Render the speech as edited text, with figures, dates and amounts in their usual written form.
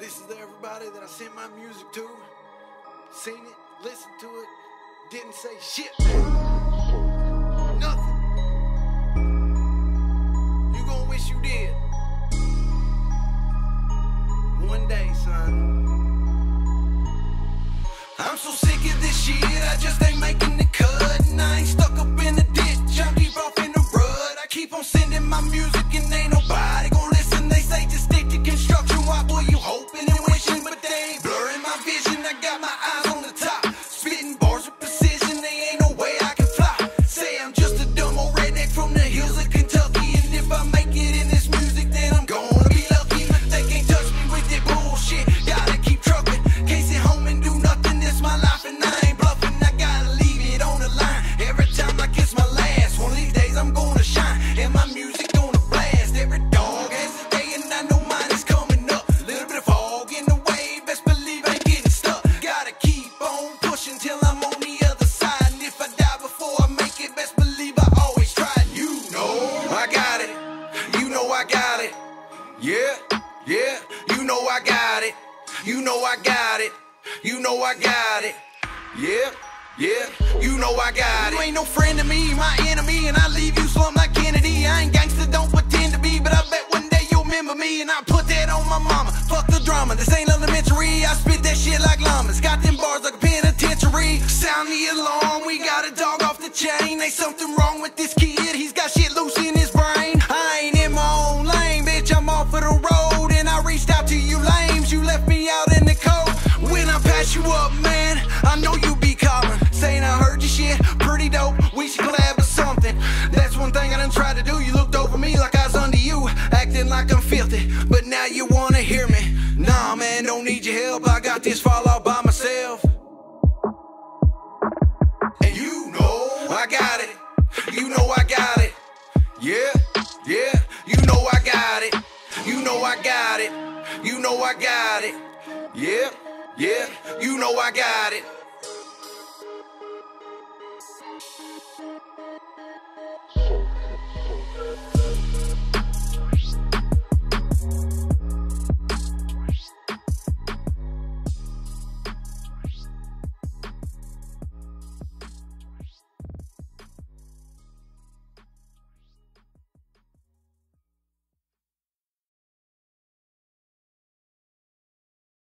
This is everybody that I sent my music to. Seen it, listened to it, didn't say shit, man. Nothing. You gonna wish you did. One day, son. I'm so sick of this shit, I just ain't making the cut. And I ain't stuck up in the ditch, I keep off in the rut. I keep on sending my music and ain't nobody gon' listen. They say just stick to construction, why boy you hoping and wishing, but they ain't blurring my vision. I got my eyes on the top, spitting bars with precision, they ain't no way I can fly. Say I'm just a dumb old redneck from the hills of Kentucky, and if I make it in this music then I'm gonna be lucky. But they can't touch me with that bullshit, gotta keep trucking. Can't sit home and do nothing, it's my life and I ain't bluffing. I gotta leave it on the line every time like it's my last. One of these days I'm gonna shine and my music gonna blast. Every dog has a day and I know mine is coming up. Little bit of fog in the way, best believe I ain't getting stuck. Gotta keep on pushing till I'm on the other side, and if I die before I make it, best believe I always tried. You know I got it, you know I got it. Yeah, yeah, you know I got it, you know I got it, you know I got it. Yeah, yeah, you know I got it. You ain't no friend to me, my enemy, and I leave you slumped like Kennedy. I ain't gangster, don't pretend to be, but I bet one day you'll remember me, and I put that on my mama. Fuck the drama, this ain't elementary, I spit that shit like llamas. Got them bars like a penitentiary. Sound the alarm, we got a dog off the chain. Ain't something wrong with this kid, he's got shit loose in his brain. I ain't in my own lane, bitch, I'm off of the road, and I reached out to you lames, you left me out in the cold. When I pass you up, man, I know you be calling, saying I heard your shit, pretty dope, we should collab or something. That's one thing I done tried to do, you looked over me like I was under you, acting like I'm filthy, but now you wanna hear me. Nah, man, don't need your help, I got this fall all by myself. And you know I got it, you know I got it. Yeah, yeah, you know I got it, you know I got it, you know I got it. Yeah, yeah, you know I got it.